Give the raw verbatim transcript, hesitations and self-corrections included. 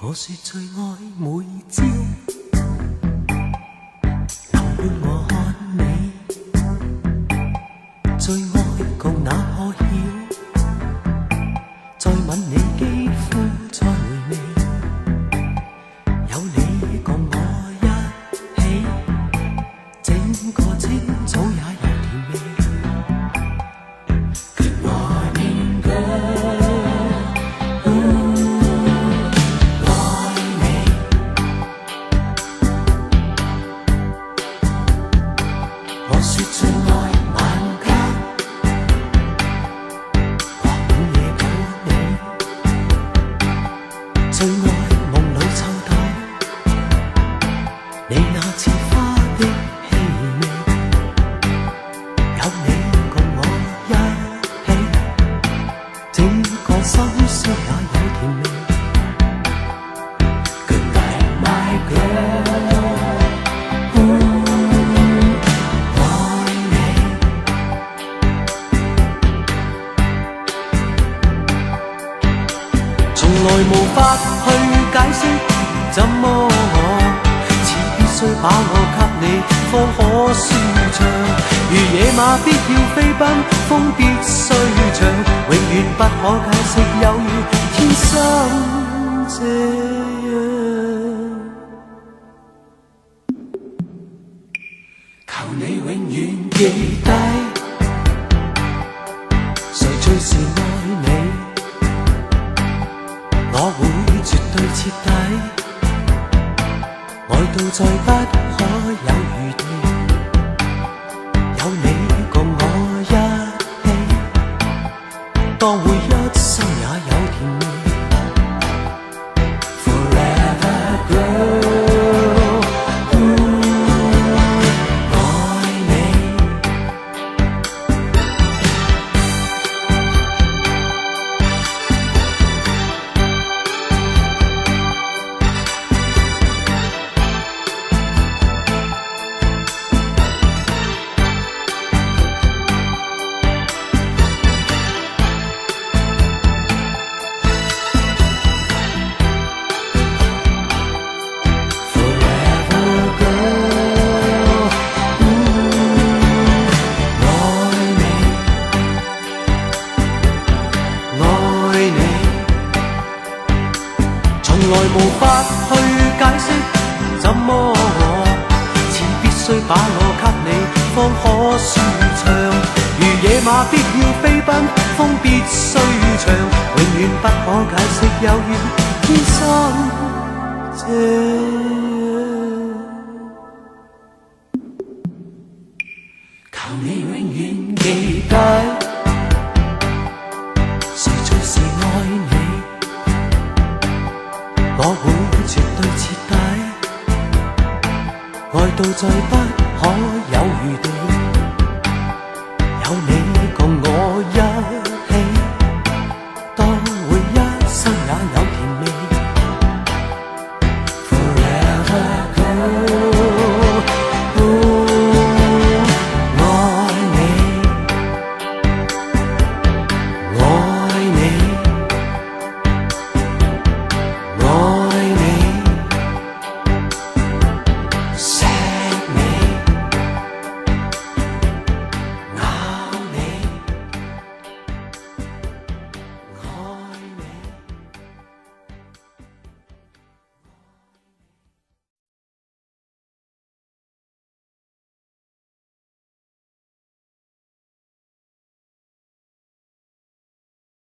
我说最爱每朝，能伴我看你，最爱共那破晓，再吻你肌肤再回味，有你共我一起，整个清早也有甜味。Good morning girl。我说最愛晚間，或午夜抱你，最愛夢裏嗅到你那似花的氣味，有你共我一起，整個心廂也有甜味。Good night my girl。從來無法去解釋，怎麼我似必須把我給你，方可舒暢。如野馬必要飛奔，風必須長，永遠不可解釋，有如天生這樣。求你永遠記低，誰最是愛你。我會絕對徹底，愛到再不可有餘地，有你共我一起，當會一生也有甜味。Forever girl，愛你。從來無法去解釋，怎麼我似必須把我給你，方可舒暢。如野馬必要飛奔，風必須長，永遠不可解釋，有如天生這樣。求你永遠記低，誰最是愛你。我會絕對徹底，愛到再不可有餘地。